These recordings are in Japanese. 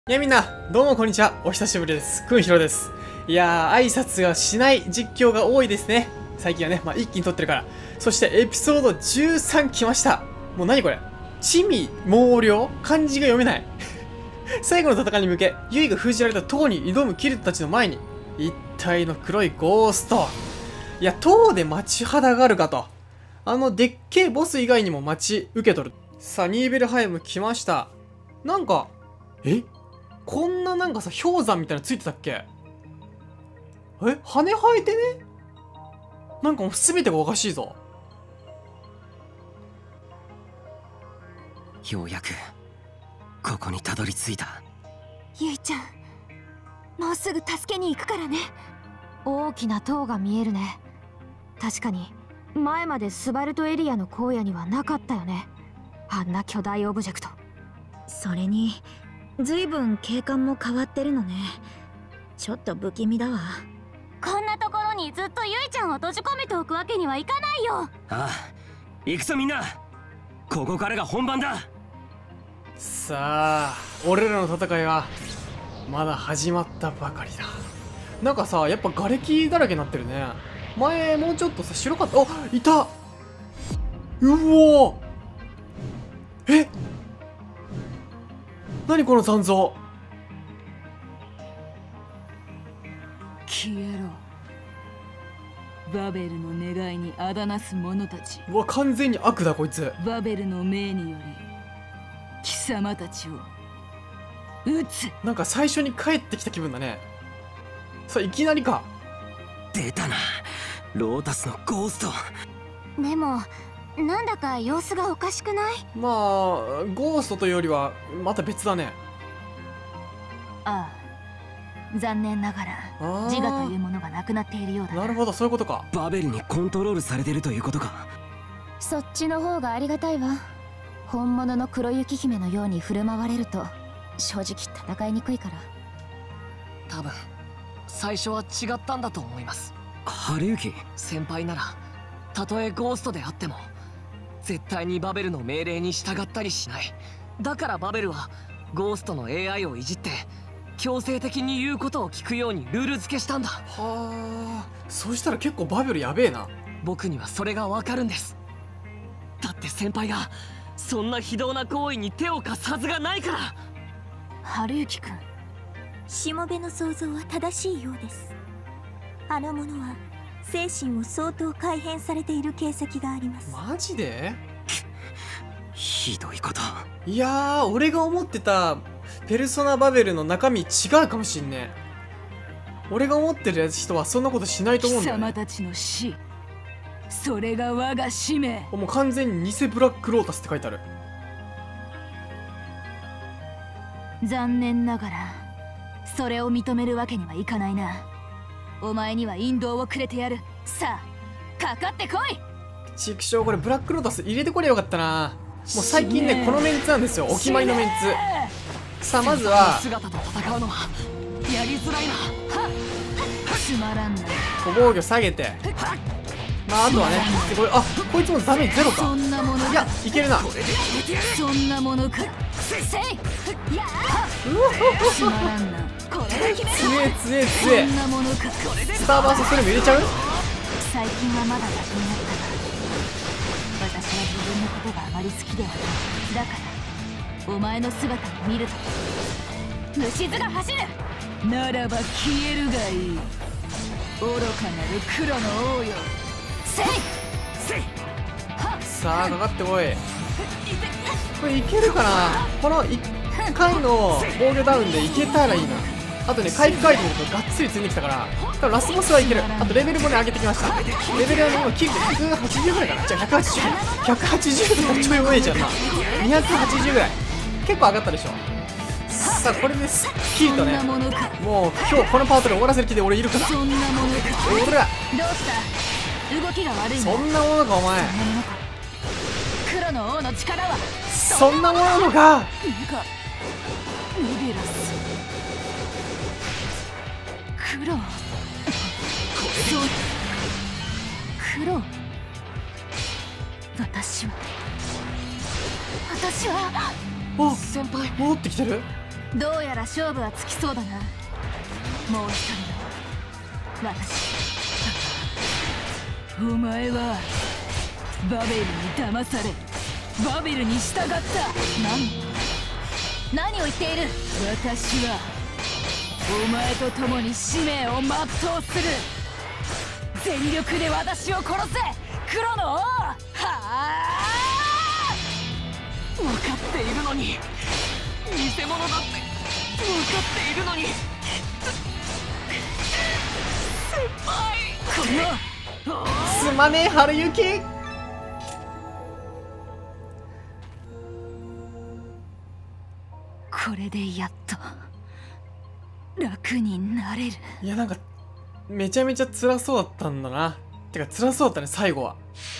いやみんな、どうもこんにちは。お久しぶりです。くんひろです。いやー、挨拶がしない実況が多いですね。最近はね、一気に撮ってるから。そしてエピソード13来ました。もう何これ、地味猛量、漢字が読めない。最後の戦いに向け、ユイが封じられた塔に挑むキルトたちの前に、一体の黒いゴースト。いや、塔で待ちはだがるかと。でっけえボス以外にも待ち受け取る。さあ、ニーベルハイム来ました。なんか、こんななんかさ、氷山みたいなのついてたっけ？羽生えてね？なんかもう全てがおかしいぞ。 ようやくここにたどり着いた。 ゆいちゃん、もうすぐ助けに行くからね。大きな塔が見えるね。確かに前までスバルトエリアの荒野にはなかったよね、あんな巨大オブジェクト。それに随分景観も変わってるのね。ちょっと不気味だわ。 こんなところにずっとゆいちゃんを閉じ込めておくわけにはいかないよ。 ああ、行くぞみんな、ここからが本番だ。 さあ、俺らの戦いはまだ始まったばかりだ。なんかさ、やっぱ瓦礫だらけになってるね。前もうちょっとさ、白かった。あ、いた。うおー、何この残像。 消えろ、バベルの願いにあだなす者たち。 うわ、完全に悪だこいつ。 バベルの命により貴様たちを撃つ。 なんか最初に帰ってきた気分だね。さあ、いきなりか。 出たな、ロータスのゴースト。 でもなんだか様子がおかしくない？ まあゴーストというよりはまた別だね。 ああ、残念ながら自我というものがなくなっているようだな。 なるほど、そういうことか。 バベルにコントロールされてるということか。 そっちの方がありがたいわ。本物の黒雪姫のように振る舞われると正直戦いにくいから。 多分最初は違ったんだと思います。 春雪先輩ならたとえゴーストであっても絶対にバベルの命令に従ったりしない。だからバベルはゴーストの AI をいじって強制的に言うことを聞くようにルール付けしたんだ。 はあ、そしたら結構バベルやべえな。 僕にはそれがわかるんです。だって先輩がそんな非道な行為に手を貸すはずがないから。 春雪くん、 しもべの想像は正しいようです。あの者は精神を相当改変されている形跡があります。 マジで？ ひどいこと。 いやー、俺が思ってたペルソナバベルの中身違うかもしんねえ。俺が思ってる人はそんなことしないと思うん貴だよね。 様たちの死、それが我が使命。 もう完全に偽ブラックロータスって書いてある。 残念ながらそれを認めるわけにはいかないな。お前には引導をくれてやる。さあ、かかってこい。 ちくしょう、これブラックロータス入れてこれよかったな。もう最近ね、このメンツなんですよ。お決まりのメンツ。さあ、まずは姿と戦うのはやりづらいな。 つまらんな。 防御下げて、あとはね、こいつもダメージゼロか。 そんなものか。 いや、いけるな。 そんなものか。せいやつまらんな。これだけで強え強え強え。 そんなものか。 スターバーストそれも入れちゃう？ 最近はまだガキになったが、私は自分のことがあまり好きではない。だからお前の姿を見ると虫唾が走る。 ならば消えるがいい、愚かなる黒の王よ。 せいさあ、かかってこい。これいけるかな。この1回の防御ダウンでいけたらいいな。あとね、回復アイテムとかがっつり積んできたから、多分ラスボスはいける。あとレベルもね、上げてきました。レベルはね、今キルで180ぐらいかな。じゃあ180でちょい弱いじゃんな。280ぐらい結構上がったでしょ。さあ、これですっきりとね、もう今日このパートで終わらせる気で俺いるから。 そんなものか。 俺らどうした？動きが悪いそんなものかお前。 黒の王の力はそんなものなのか。 ニベラス黒。 黒。私はあ、 先輩、 戻ってきてる。 どうやら勝負はつきそうだな。もう一人の私。お前はバベルに騙されバベルに従った。何を言っている。私はお前と共に使命を全うする。全力で私を殺せ黒の王。はあ、分かっているのに、偽物だって分かっているのに。先輩、 すまねえ春雪。 これでやっと楽になれる。 いやなんかめちゃめちゃ辛そうだったんだな。てか辛そうだったね最後は。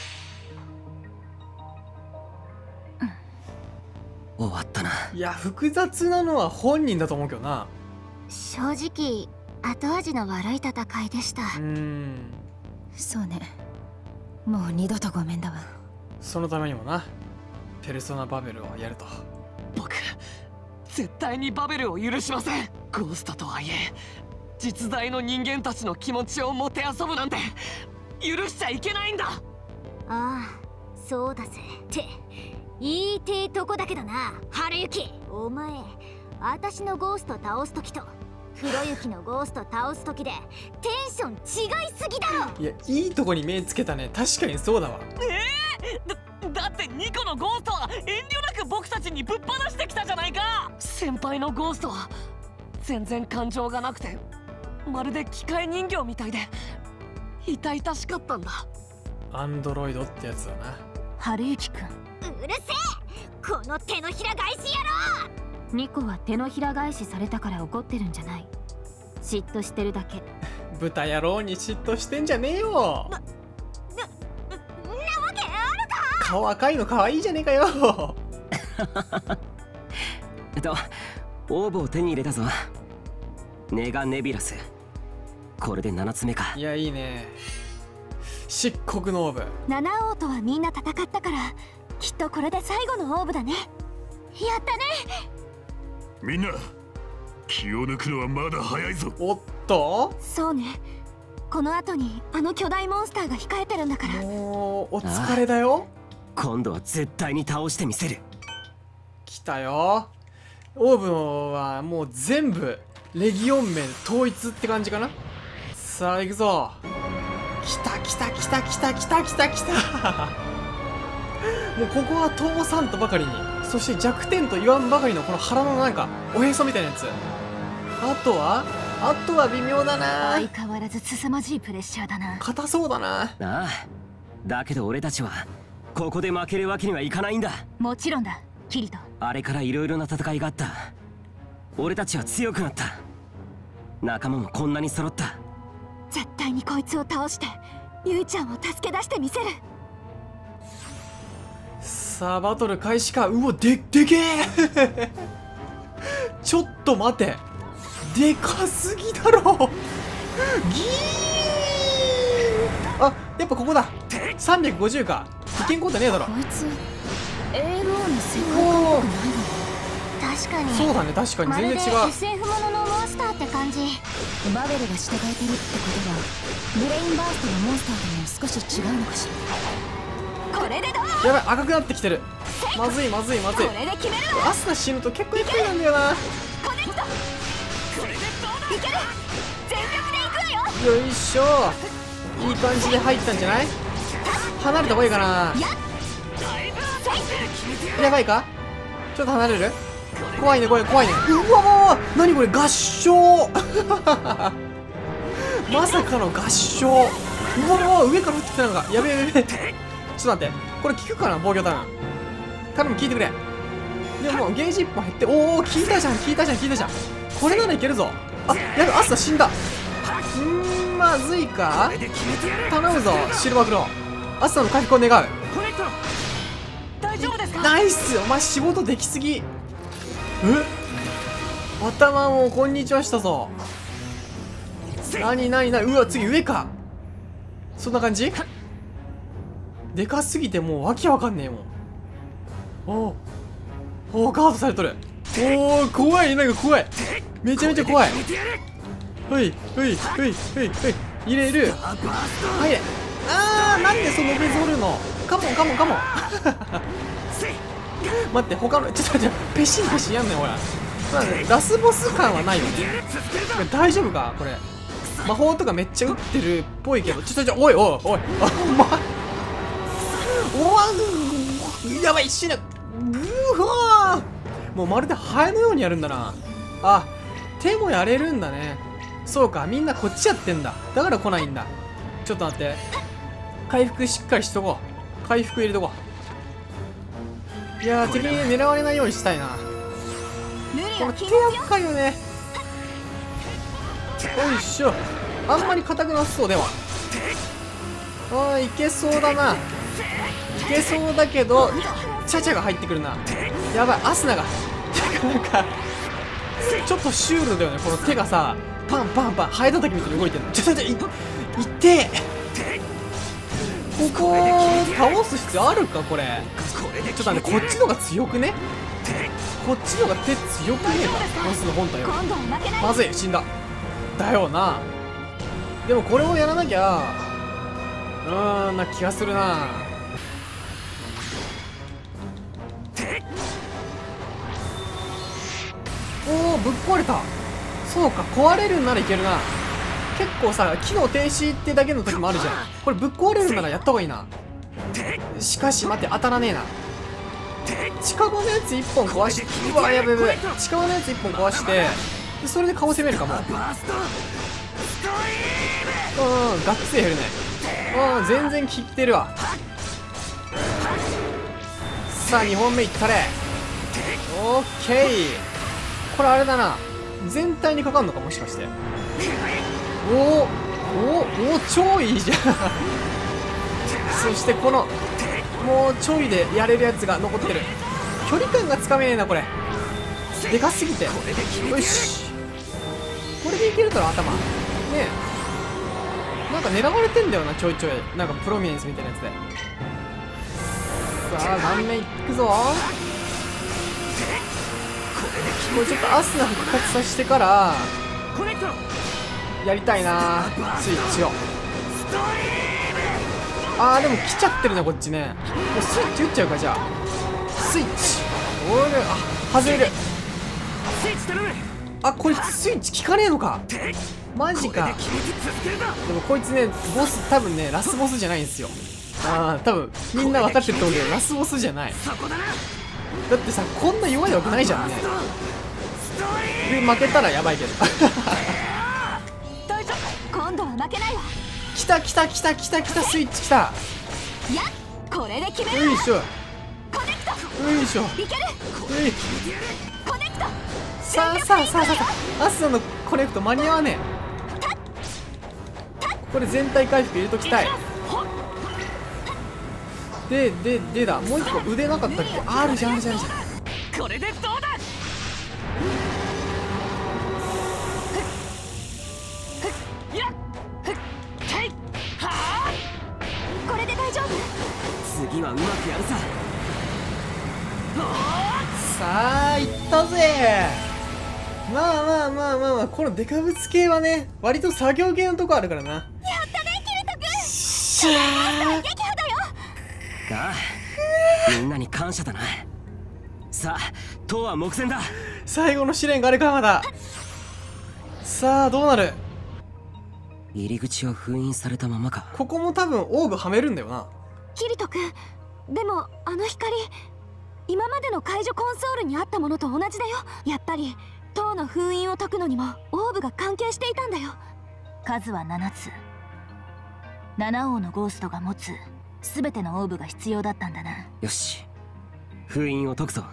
終わったな。 いや複雑なのは本人だと思うけどな。 正直後味の悪い戦いでした。 そうね。もう二度とごめんだわ。 そのためにもなペルソナバベルをやると。 僕絶対にバベルを許しません。ゴーストとはいえ実在の人間たちの気持ちをもてあそぶなんて許しちゃいけないんだ。 ああ、そうだぜって言いてえとこだけどな。春雪、お前私のゴースト倒す時と黒雪のゴースト倒す時でテンション違いすぎだろ。 いやいいとこに目つけたね。確かにそうだわ。 だってニコのゴーストは遠慮なく僕たちにぶっ放してきたじゃないか。先輩のゴーストは全然感情がなくてまるで機械人形みたいで痛々しかったんだ。 アンドロイドってやつだな。 春雪くん、 うるせえ、この手のひら返し野郎。 ニコは手のひら返しされたから怒ってるんじゃない。嫉妬してるだけ。 豚野郎に嫉妬してんじゃねえよ。 なわけあるか。 顔赤いの可愛いじゃねえかよ。 オーブを手に入れたぞ。ネガネビラス。これで7つ目か。 いやいいね。漆黒のオーブ。 七王とはみんな戦ったからきっとこれで最後のオーブだね。やったね。 みんな気を抜くのはまだ早いぞ。 おっと、 そうね。この後にあの巨大モンスターが控えてるんだから。 もうお疲れだよ。 今度は絶対に倒してみせる。 来たよ。オーブはもう全部レギオン名統一って感じかな。さあ行くぞ。来た来た来た来た来た来た来た。もうここは通さんとばかりに、そして弱点と言わんばかりのこの腹のなんかおへそみたいなやつ。あとは微妙だな。 相変わらず凄まじいプレッシャーだな。 硬そうだな。 ああ、だけど俺たちはここで負けるわけにはいかないんだ。 もちろんだキリト。 あれからいろいろな戦いがあった。俺たちは強くなった。仲間もこんなに揃った。 絶対にこいつを倒してゆいちゃんを助け出してみせる。 さあバトル開始か。うわでけえ。ちょっと待て、でかすぎだろ。ギー。あ、やっぱここだ。350か。いけんことねえだろ。 こいつ ALO の世界おお、 確かにそうだね、確かにまるで全然違う。 SF もののモンスターって感じ。 バベルが従えてるってことはブレインバーストのモンスターとも少し違うのかしら。 これでどう。 やばい、赤くなってきてる。まずいまずいまずい。 これで決めるわ。 アスナ死ぬと結構ゆっくりなんだよな。 コネクト。これでどうだ。いける。全力で行くわよ。 よいしょ。いい感じで入ったんじゃない。離れた方がいいかな。やばいか。ちょっと離れる。怖いねこれ、怖いね。うわわわ、何これ、合唱。まさかの合唱。うわわわ、上から降ってきたのか。やべえやべえ。ちょっと待って、これ効くかな、防御ターン。頼む、効いてくれ。でもゲージ1本減って、おお、効いたじゃん効いたじゃん効いたじゃん。これならいけるぞ。あ、やべ、アスナ死んだ。まずいか。頼むぞシルバークローン。アスナの回復を願う。 大丈夫ですか。 ナイス。お前仕事できすぎ。頭もこんにちはしたぞ。なになになに。うわ、次上か。そんな感じ。でかすぎてもうわけわかんねえもん。おお、ガードされとる。 おお、怖い、なんか怖い。めちゃめちゃ怖い。はい、はい、はい、はい、はい。入れる。入れ。あー、なんでそのベゾるの。カモン、カモン、カモン。待って、他の、ちょっと待って、ペシンペシンやんねん、ほら。ラスボス感はないよね。大丈夫かこれ。魔法とかめっちゃ打ってるっぽいけど、おい、おい、おい、お前。おわん、やばい、死ぬ。うわー、もうまるでハエのようにやるんだな。あ、手もやれるんだね。そうか、みんなこっちやってんだ。だから来ないんだ。ちょっと待って。回復しっかりしとこう。回復入れとこう。いやー、敵に狙われないようにしたいな。この手厄介よね。よいしょ。あんまり硬くなさそうでは。あー、いけそうだな。いけそうだけど、チャチャが入ってくるな。やばい、アスナが。なんか、ちょっとシュールだよね。この手がさ、パンパンパン、ハエ叩きみたいに動いてるの。いってえ。ここ倒す必要あるかこれ。ちょっと待って、こっちのが強くね。こっちのが手強くねえか。マスの本体よ。まずい、死んだ。だよな。でもこれをやらなきゃな気がするな。おお、ぶっ壊れた。そうか、壊れるんならいけるな。結構さ、機能停止ってだけの時もあるじゃん。これぶっ壊れるならやった方がいいな。しかし待って、当たらねえな。近場のやつ1本壊して、うわ、やべやべ。近場のやつ1本壊して、でそれで顔攻めるかも。がっつり減るね。全然効いてるわ。さあ2本目いったれ。オッケー。これあれだな、全体にかかんのか、もしかして。お超いいじゃん。そしてこのもうちょいでやれるやつが残ってる。距離感がつかめねえな、これ。でかすぎて。よし、これでいけるだろ、頭ねえ。なんか狙われてんだよな、ちょいちょい。なんかプロミネンスみたいなやつで。さあ何面いくぞ。これちょっとアスナ復活させてからやりたいな、スイッチを。でも来ちゃってるな、こっちね。もうスイッチ打っちゃうか。じゃあスイッチ、外れる。こいつスイッチ効かねえのか。マジか。でもこいつね、ボス多分ね、ラスボスじゃないんですよ。多分みんな分かってると思うけど、ラスボスじゃない。だってさ、こんな弱いわけないじゃんね。で負けたらやばいけど。 今度は負けないわ。 来た、スイッチ来た。 いや、これで決める。 よいしょ、よいしょ。 いける。コネクト。 さあアスナのコネクト間に合わねえ。これ全体回復入れときたい。でだ、もう一個腕なかったっけ。あるじゃん。 これでどうだ。 これで大丈夫。 次はうまくやるさ。 さあいったぜ。まあこのデカブツ系はね、割と作業系のとこあるからな。やったね、 キルト君。 しゃー、 撃破だよ。 みんなに感謝だな。さあ塔は目前だ。 最後の試練があるか。まだ。さあどうなる。 入り口は封印されたままか。 ここも多分オーブはめるんだよな。 キリト君、でもあの光、今までの解除コンソールにあったものと同じだよ。やっぱり塔の封印を解くのにもオーブが関係していたんだよ。 数は7つ。7王のゴーストが持つ全てのオーブが必要だったんだな。 よし、封印を解くぞ。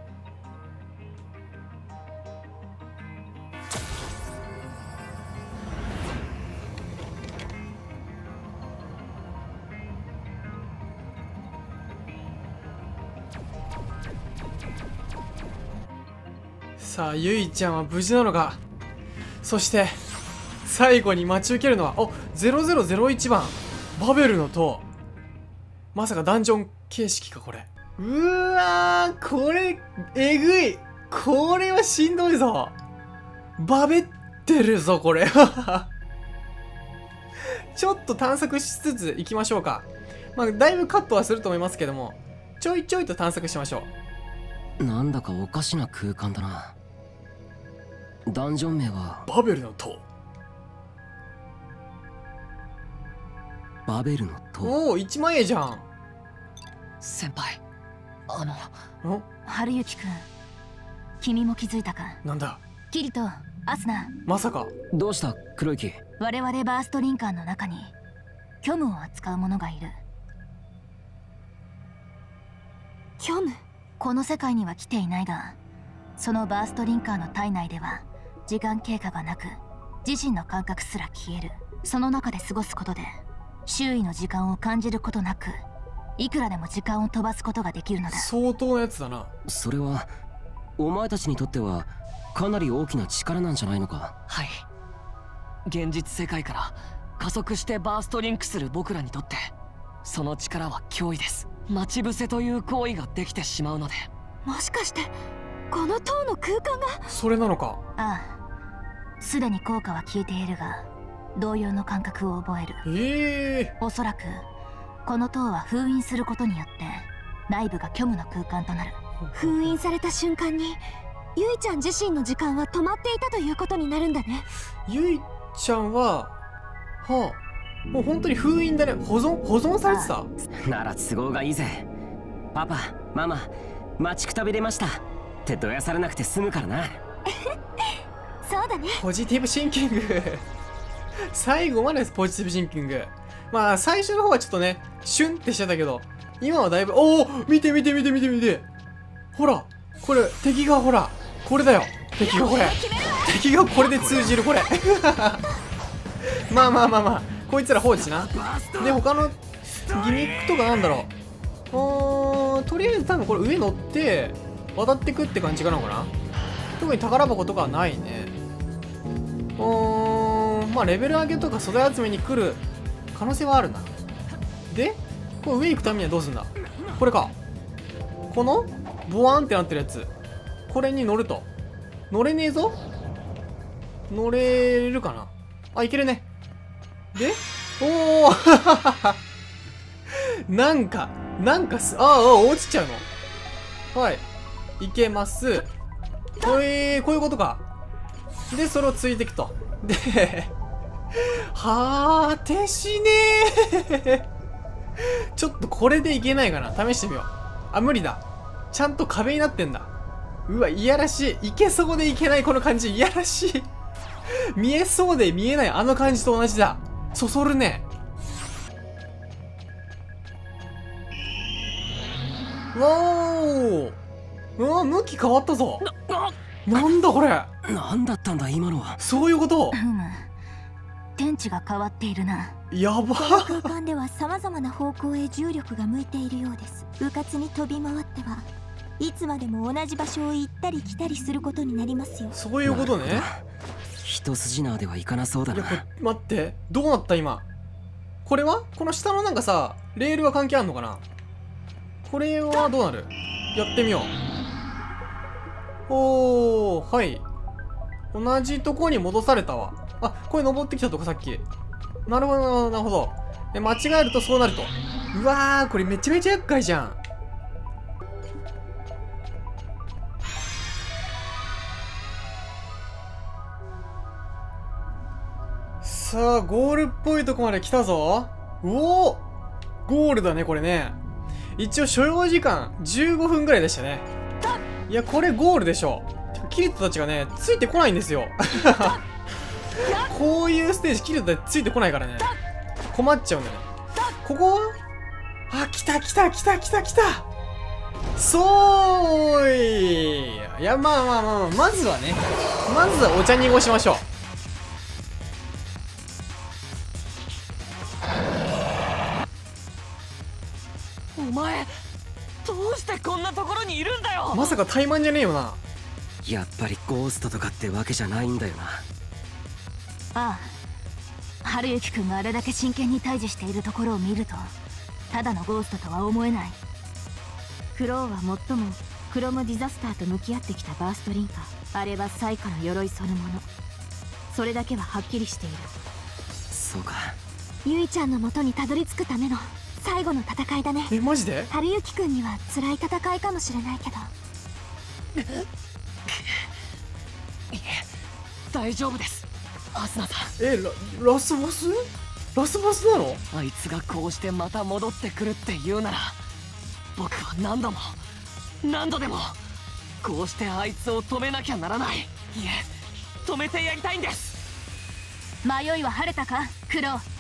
さあゆいちゃんは無事なのか。そして最後に待ち受けるのは0001番バベルの塔。まさかダンジョン形式かこれ。うわー、これえぐい。 これはしんどいぞ。バベってるぞこれ。ちょっと探索しつつ行きましょうか。まあだいぶカットはすると思いますけども、ちょいちょいと探索しましょう。なんだかおかしな空間だな。ダンジョン名はバベルの塔。 バベルの塔。 おお、1万円じゃん。 先輩、 春雪くん、君も気づいたか？ なんだ？ キリト、アスナ。 まさか。 どうした黒雪？ 我々バーストリンカーの中に虚無を扱う者がいる。 虚無？ この世界には来ていないが、そのバーストリンカーの体内では時間経過がなく、自身の感覚すら消える。その中で過ごすことで周囲の時間を感じることなく、いくらでも時間を飛ばすことができるのだ。 相当なやつだな。 それはお前たちにとってはかなり大きな力なんじゃないのか？ はい。現実世界から加速してバーストリンクする僕らにとって、その力は脅威です。待ち伏せという行為ができてしまうので。 もしかしてこの塔の空間が？ それなのか？ ああ、すでに効果は消えているが、同様の感覚を覚える。おそらくこの塔は封印することによって内部が虚無の空間となる。 封印された瞬間にゆいちゃん自身の時間は止まっていたということになるんだね。 ゆいちゃんはもう本当に封印だね。保存されてた。 なら都合がいいぜ。パパママ、待ちくたびれましたってどやされなくて済むからな。 そうだね。 ポジティブシンキング。最後までポジティブシンキング。まあ最初の方はちょっとねシュンってしてたけど、今はだいぶ、おお、見て見て見て見て見て、ほらこれ敵が、ほらこれだよ、敵がこれ、敵がこれで通じるこれ。まあまあまあまあ、こいつら放置な。で他のギミックとかなんだろう。とりあえず多分これ上乗って渡ってくって感じかなのかな。特に宝箱とかはないね。まあレベル上げとか素材集めに来る可能性はあるな。でこれ上行くためにはどうすんだ。これか、このボワンってなってるやつ、これに乗ると。乗れねえぞ。乗れるかなあ、いけるね。でおお。なんか落ちちゃうの。はい、いけます。こういうことか。でそれをついていくと。ではーてしねー。ちょっとこれでいけないかな、試してみよう。あ、無理だ。ちゃんと壁になってんだ。うわ、いやらしい。いけそうでいけない、この感じいやらしい。見えそうで見えない、あの感じと同じだ。そそるね。わー、うわ、向き変わったぞ。なんだこれ。 なんだったんだ今のは。 そういうこと。 天地が変わっているな。 やば。 空間では様々な方向へ重力が向いているようです。迂闊に飛び回ってはいつまでも同じ場所を行ったり来たりすることになりますよ。 そういうことね。 一筋縄ではいかなそうだな。 いや、待って、どうなった今。これはこの下のなんかさ、レールは関係あんのかな。これはどうなる。やってみよう。おー、はい、同じとこに戻されたわ。あ、これ登ってきたとこさっき。なるほどなるほど。で間違えるとそうなると。うわー、これめちゃめちゃ厄介じゃん。さあゴールっぽいとこまで来たぞ。おお、ゴールだねこれね。一応所要時間15分ぐらいでしたね。いやこれゴールでしょ。キリットたちがねついてこないんですよ。こういうステージキリットたちついてこないからね困っちゃうんだよね。ここは、あ、来た来た来た来た来た。そういや、まあまあまあまあ、まずはね、まずはお茶濁しましょう。 お前どうしてこんなところにいるんだよ。 まさか怠慢じゃねえよな。 やっぱりゴーストとかってわけじゃないんだよな。 ああ、春雪くんがあれだけ真剣に対峙しているところを見るとただのゴーストとは思えない。 クローは最もクロムディザスターと向き合ってきたバーストリンカー、あれは最下の鎧そのもの。それだけははっきりしている。 そうか。 ゆいちゃんの元にたどり着くための最後の戦いだね。 え、マジで？ 春雪くんには辛い戦いかもしれないけど。 いえ、大丈夫です、アスナさん。 ラスボス？ラスボスなの？ あいつがこうしてまた戻ってくるって言うなら、僕は何度も何度でもこうしてあいつを止めなきゃならない。いえ、止めてやりたいんです。 迷いは晴れたか、クロウ。 はい。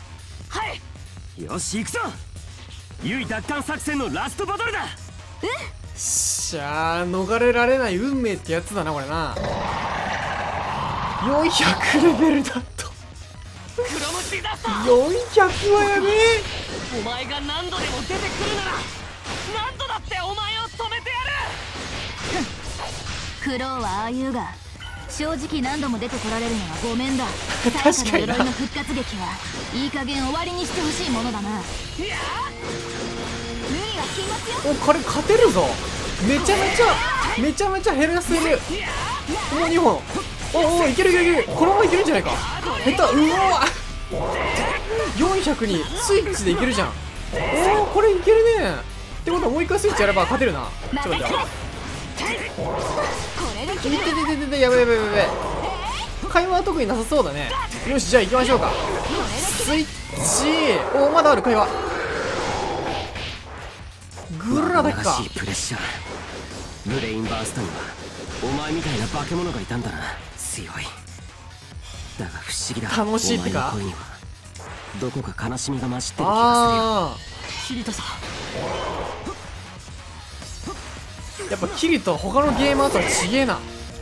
よし行くぞ。ユイ奪還作戦のラストバトルだ。 しゃあ、逃れられない運命ってやつだなこれな。400レベルだと。 クロムディザスター、 400はやべえ。 お前が何度でも出てくるなら何度だってお前を止めてやる。 クロウはああ言うが、正直何度も出てこられるのはごめんだ。 確かにな。 最後の鎧の復活劇はいい加減終わりにしてほしいものだな。 いや無理は禁物よ。 お、これ勝てるぞ。めちゃめちゃ減らせる。もう2本。お、いけるいけるいける。このままいけるんじゃないか。下手。うわ400にスイッチでいけるじゃん。おお、これいけるね。ってことはもう一回スイッチやれば勝てるな。ちょっと待って。いてやべやべやべ。会話は特になさそうだね。よし、じゃあ行きましょうか。スイッチ。おお、まだある会話。グラだけか。 プレッシャー。ブレインバーストにはお前みたいな化け物がいたんだな。強い。だが不思議だ。 楽しいってか。 お前の声にはどこか悲しみが増してる気があキリトさん、 あ、やっぱキリと他のゲーマーとは違えな。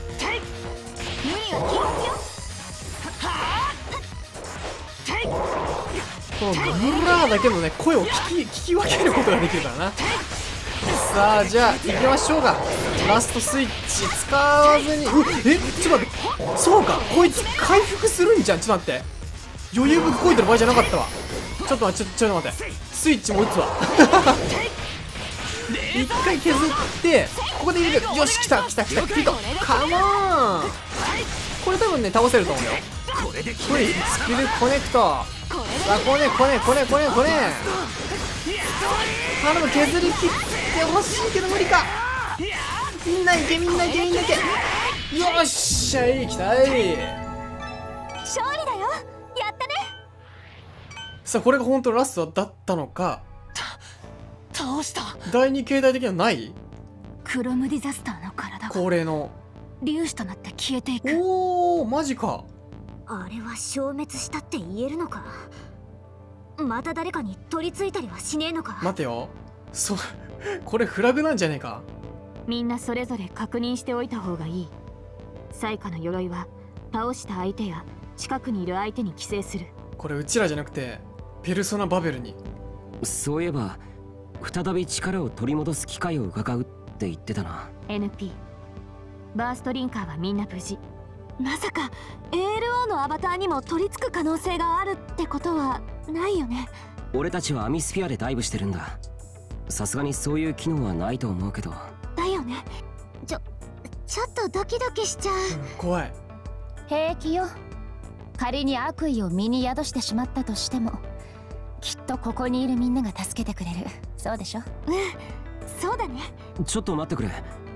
このグラーだけのね声を聞き分けることができるからな。さあ、じゃあ行きましょうか。ラストスイッチ使わずに。ちょっと待って、そうか、こいつ回復するんじゃん。ちょっと待って、余裕ぶっこいてる場合じゃなかったわ。ちょっと待って、ちょっと待って、スイッチも打つわ。一回削ってここで入れる。よし、来た来た来た。ピトカモン。これ多分ね倒せると思うんだよ。これスキルコネクト。さあ、こね頼む、削り切ってほしいけど無理か。みんないけ。よっしゃい、きたい。 勝利だよ。やったね。 さあ、これが本当のラストだったのか。 倒した。 第二形態的にはない。 クロムディザスターの体が恒例の粒子となって消えていく。 おお、マジか。 あれは消滅したって言えるのか。また誰かに取り付いたりはしねえのか。 待てよ、これフラグなんじゃねえか。 みんなそれぞれ確認しておいた方がいい。最下の鎧は倒した相手や近くにいる相手に寄生する。 これうちらじゃなくてペルソナバベルに。 そういえば再び力を取り戻す機会を伺うって言ってたな。 NP バーストリンカーはみんな無事。まさか ALO のアバターにも取り付く可能性があるってことはないよね。 俺たちはアミスフィアでダイブしてるんだ。さすがにそういう機能はないと思うけど。 だよね。ちょっとドキドキしちゃう。 怖い。 平気よ。仮に悪意を身に宿してしまったとしても、きっとここにいるみんなが助けてくれる。そうでしょ。 そうだね。 ちょっと待ってくれ。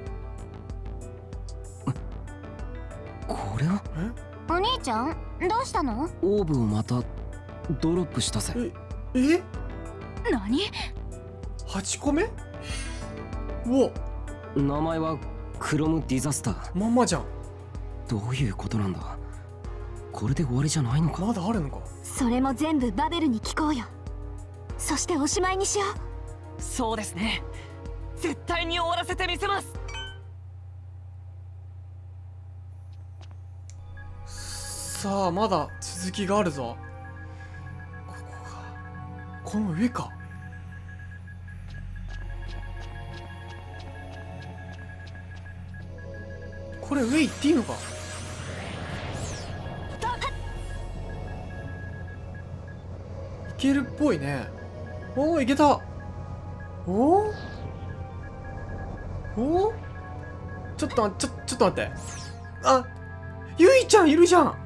これはお兄ちゃん、どうしたの？ オーブをまたドロップしたぜ。 え何 8個目。お、 名前はクロムディザスター。 まんまじゃん。 どういうことなんだ。これで終わりじゃないのか。 まだあるのか。 それも全部バベルに聞こうよ。そしておしまいにしよう。 そうですね、絶対に終わらせてみせます。 さあ、まだ続きがあるぞ。ここか。この上か。これ上行っていいのか。いけるっぽいね。おお、いけた。おおちょっと待って。あ、ゆいちゃんいるじゃん。